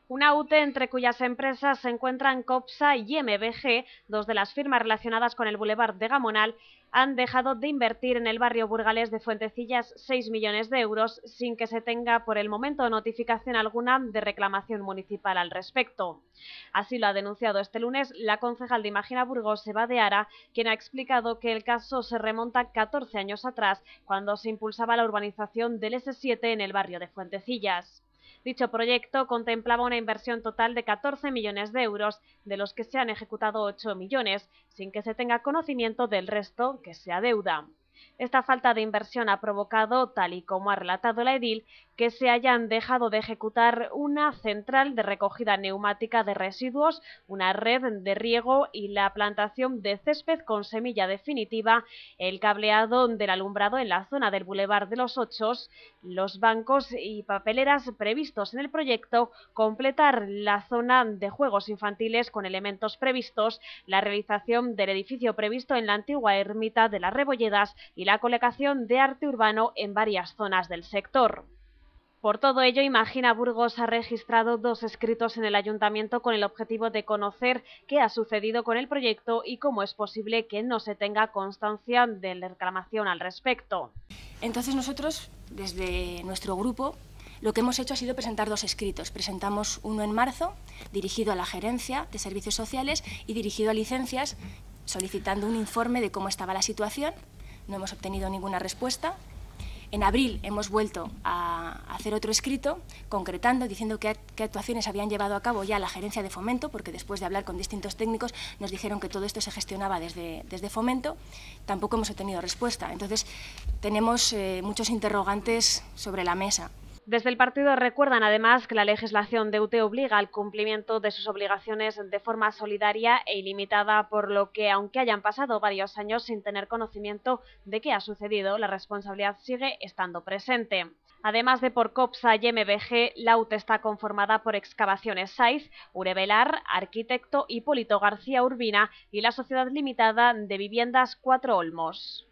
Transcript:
Una UTE entre cuyas empresas se encuentran Copsa y MBG, dos de las firmas relacionadas con el Boulevard de Gamonal, han dejado de invertir en el barrio burgalés de Fuentecillas 6 millones de euros sin que se tenga por el momento notificación alguna de reclamación municipal al respecto. Así lo ha denunciado este lunes la concejal de Imagina Burgos, Eva de Ara, quien ha explicado que el caso se remonta 14 años atrás, cuando se impulsaba la urbanización del S7 en el barrio de Fuentecillas. Dicho proyecto contemplaba una inversión total de 14 millones de euros, de los que se han ejecutado 8 millones, sin que se tenga conocimiento del resto, que se adeuda. Esta falta de inversión ha provocado, tal y como ha relatado la edil, que se hayan dejado de ejecutar una central de recogida neumática de residuos, una red de riego y la plantación de césped con semilla definitiva, el cableado del alumbrado en la zona del Boulevard de los Ochos, los bancos y papeleras previstos en el proyecto, completar la zona de juegos infantiles con elementos previstos, la realización del edificio previsto en la antigua ermita de las Rebolledas y la colocación de arte urbano en varias zonas del sector. Por todo ello, Imagina Burgos ha registrado 2 escritos en el ayuntamiento con el objetivo de conocer qué ha sucedido con el proyecto y cómo es posible que no se tenga constancia de la reclamación al respecto. Entonces nosotros, desde nuestro grupo, lo que hemos hecho ha sido presentar 2 escritos. Presentamos uno en marzo, dirigido a la Gerencia de Servicios Sociales y dirigido a licencias, solicitando un informe de cómo estaba la situación. No hemos obtenido ninguna respuesta. En abril hemos vuelto a hacer otro escrito, concretando, diciendo qué actuaciones habían llevado a cabo ya la Gerencia de Fomento, porque después de hablar con distintos técnicos nos dijeron que todo esto se gestionaba desde Fomento. Tampoco hemos obtenido respuesta. Entonces, tenemos muchos interrogantes sobre la mesa. Desde el partido recuerdan además que la legislación de UTE obliga al cumplimiento de sus obligaciones de forma solidaria e ilimitada, por lo que, aunque hayan pasado varios años sin tener conocimiento de qué ha sucedido, la responsabilidad sigue estando presente. Además de por Copsa y MBG, la UTE está conformada por Excavaciones Saiz, Urevelar, Arquitecto Hipólito García Urbina y la Sociedad Limitada de Viviendas Cuatro Olmos.